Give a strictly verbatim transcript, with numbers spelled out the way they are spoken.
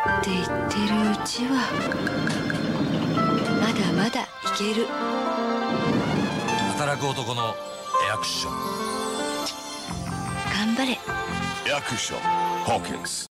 って言ってるうちはまだまだいける。 働く男のエアクッション。 頑張れ。 エアクッションホーキンス。